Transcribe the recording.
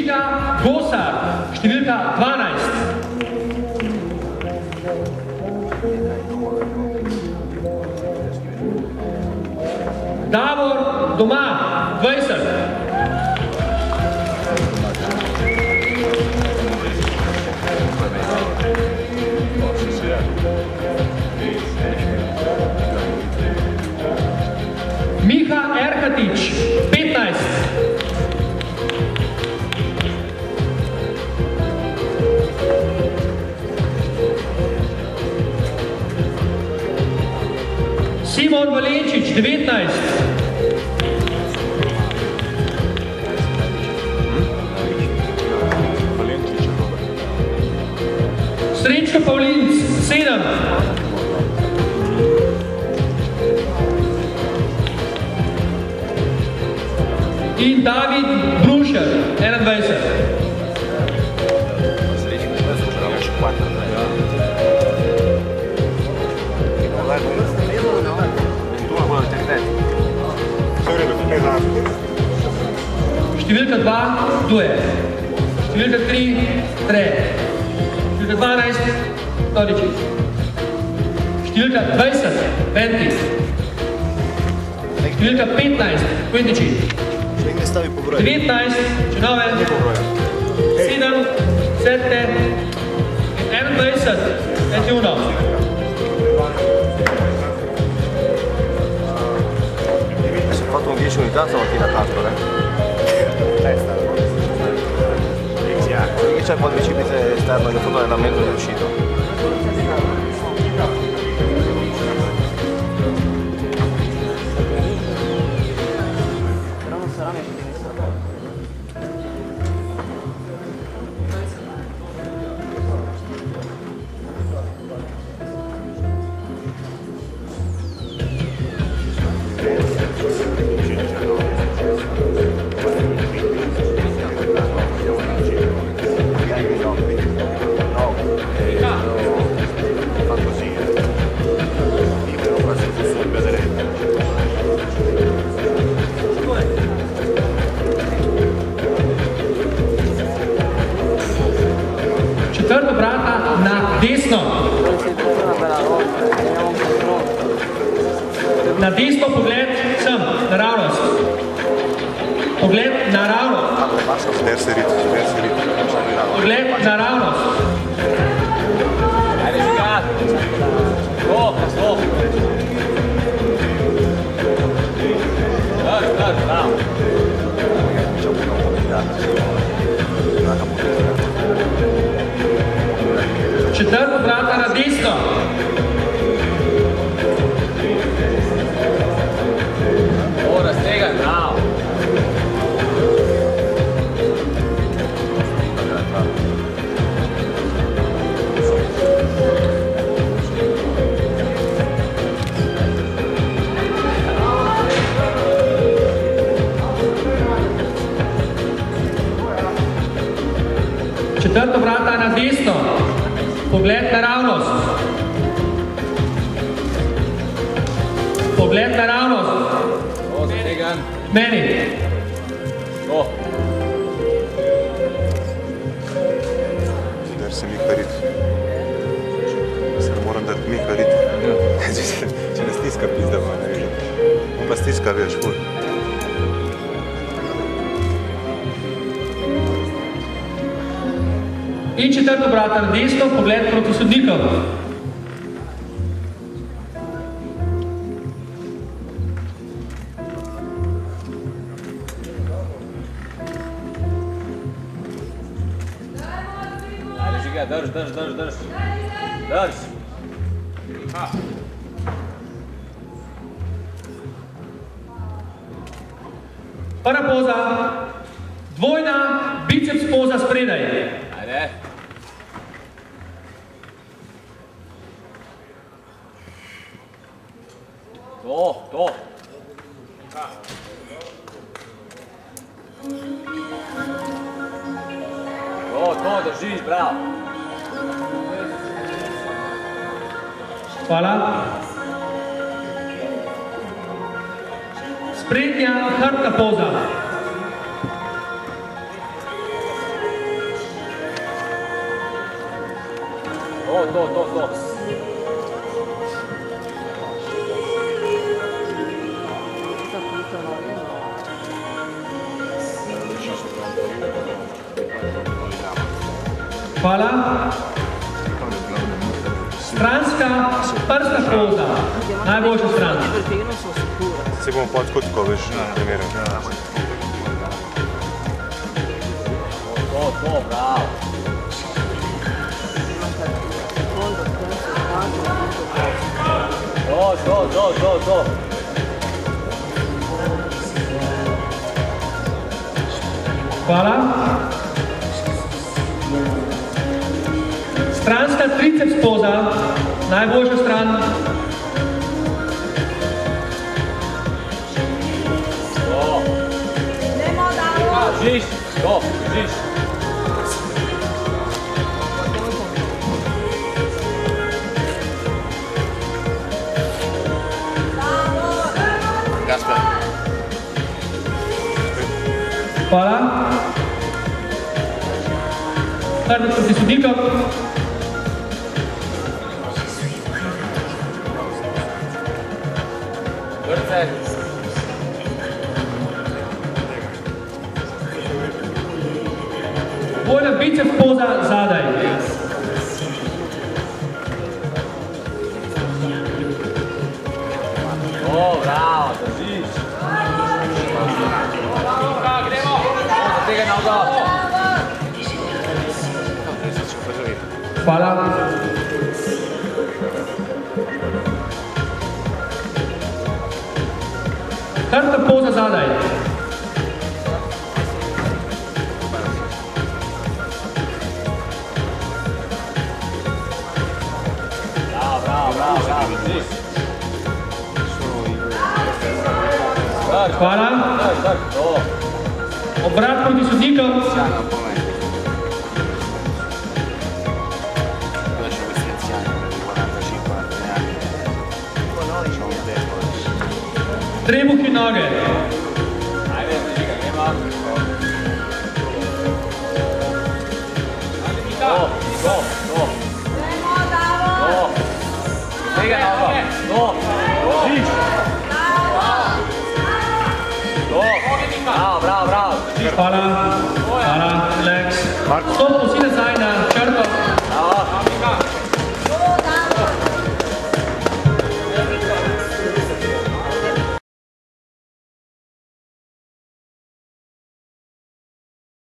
Žiga Gosar, številka 12. Davor Doma, 20. Miha Erkatič, 15. Simon Valenčič, 19. Srečko Pavlinc, 7. In David Brušer, 21. Številka 2, Duje. Številka 3, Tre. Številka 12, Todičič. Številka 20, Venti. Številka 15, Kvindiči. 19, Čenove. 7, 7, 21, Etiuno. Si è fatto un 10 unità stamattina a tanto, c'è un po' di biciclette esterno che foto dell'allenamento è uscito. Četrto vrata na desno. Na desno pogled sem, naravnost. Pogled naravnost. Pogled naravnost. Ajde, Žiga. Stop, stop. Drž, bravo. Četrto vrata na desno. Raztegaj, bravo. Četrto vrata na desno. Pogled naravnost. Pogled naravnost. Meni. Dar se Miha rit. Se moram dati Miha rit. Če ne stiska pizda, ne vidim. On pa stiska, veš, ful. In četrto vrata na desno, pogled proti sodnikom. Ajde, Žiga, drž. Drž. Prva poza, dvojna biceps poza spredaj. Ajde. To. To, držiš, bravo. Hvala. Sprednja hrbtna poza. To. Hvala. Stranska prsta poza. Najboljša stran. Perché io non sono sicura. Se bomo pa tako tako, veš, primerjam. To, bravo. Secondo, terzo, quarto, quinto, To. Hvala. Stranska triceps poza. Najboljša stran. To. Žiš. Hvala. Hrbet proti sodnikom. Vrce. Bojna biceps poza zadaj. Bravo, držiš. Gremo. Za tega nogo. Hvala. Hrbta poza zadaj. Bravo, držiš. Hvala. To. Obrat proti sodnikom. Trebuhi noge. Ajde, žiga, gremo. To. Tega nogo. To. Žiš. To. Bravo. Hvala. Relax. Stop